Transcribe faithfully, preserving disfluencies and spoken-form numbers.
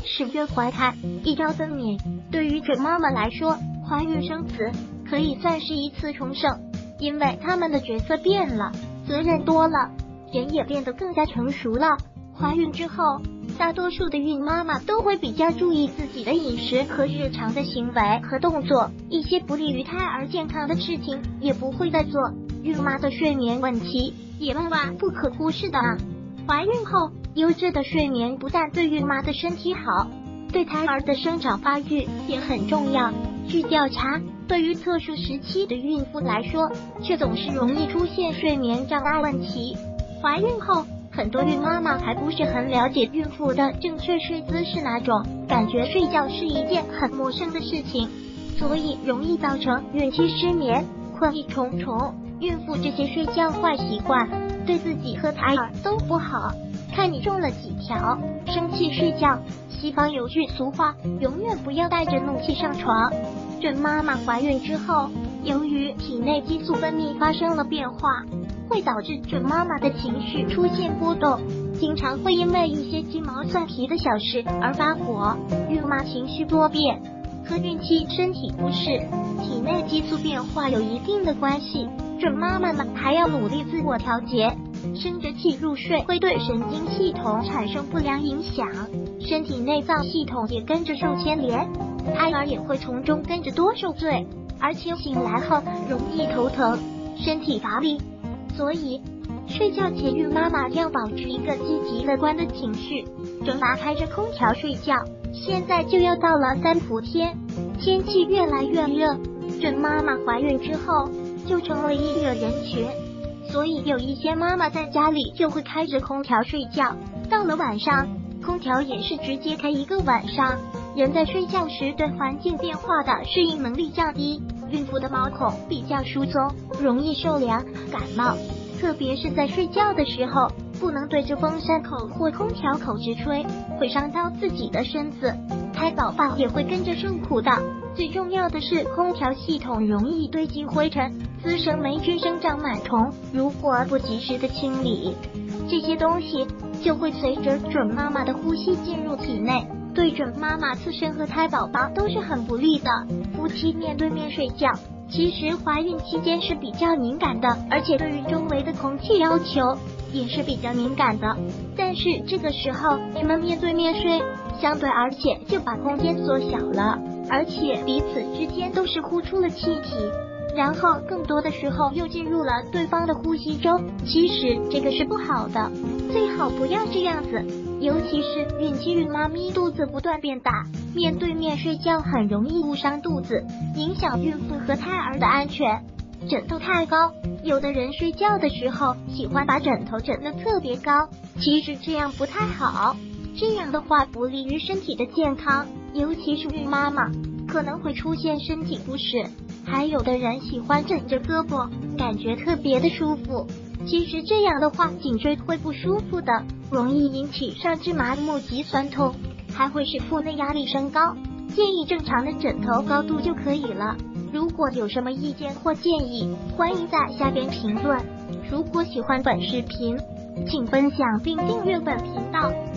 十月怀胎，一朝分娩，对于准妈妈来说，怀孕生子可以算是一次重生，因为他们的角色变了，责任多了，人也变得更加成熟了。怀孕之后，大多数的孕妈妈都会比较注意自己的饮食和日常的行为和动作，一些不利于胎儿健康的事情也不会再做。孕妈的睡眠问题也万万不可忽视的啊！怀孕后，优质的睡眠不但对孕妈的身体好，对胎儿的生长发育也很重要。据调查，对于特殊时期的孕妇来说，却总是容易出现睡眠障碍问题。怀孕后，很多孕妈妈还不是很了解孕妇的正确睡姿是哪种，感觉睡觉是一件很陌生的事情，所以容易造成孕期失眠、困意重重。孕妇这些睡觉坏习惯对自己和胎儿都不好，看你中了几条，生气睡觉。西方有句俗话，永远不要带着怒气上床。准妈妈怀孕之后，由于体内激素分泌发生了变化，会导致准妈妈的情绪出现波动，经常会因为一些鸡毛蒜皮的小事而发火。孕妈情绪多变和孕期身体不适、体内激素变化有一定的关系。准妈妈们还要努力自我调节，生着气入睡会对神经系统产生不良影响，身体内脏系统也跟着受牵连，胎儿也会从中跟着多受罪，而且醒来后容易头疼，身体乏力。所以睡觉前孕妈妈要保持一个积极乐观的情绪，准妈开着空调睡觉。现在就要到了三伏天，天气越来越热，准妈妈怀孕之后就成了易热人群，所以有一些妈妈在家里就会开着空调睡觉，到了晚上，空调也是直接开一个晚上。人在睡觉时对环境变化的适应能力降低，孕妇的毛孔比较疏松，容易受凉感冒，特别是在睡觉的时候，不能对着风扇口或空调口直吹，会伤到自己的身子，胎宝宝也会跟着受苦的。最重要的是，空调系统容易堆积灰尘，滋生霉菌，生长螨虫，如果不及时的清理，这些东西就会随着准妈妈的呼吸进入体内，对准妈妈自身和胎宝宝都是很不利的。夫妻面对面睡觉，其实怀孕期间是比较敏感的，而且对于周围的空气要求也是比较敏感的。但是这个时候你们面对面睡，相对而且就把空间缩小了，而且彼此之间都是呼出了气体，然后更多的时候又进入了对方的呼吸中，其实这个是不好的，最好不要这样子。尤其是孕期孕妈咪肚子不断变大，面对面睡觉很容易误伤肚子，影响孕妇和胎儿的安全。枕头太高，有的人睡觉的时候喜欢把枕头枕得特别高，其实这样不太好，这样的话不利于身体的健康，尤其是孕妈妈可能会出现身体不适。还有的人喜欢枕着胳膊，感觉特别的舒服，其实这样的话颈椎会不舒服的，容易引起上肢麻木及酸痛，还会使腹内压力升高。建议正常的枕头高度就可以了。如果有什么意见或建议，欢迎在下边评论。如果喜欢本视频，请分享并订阅本频道。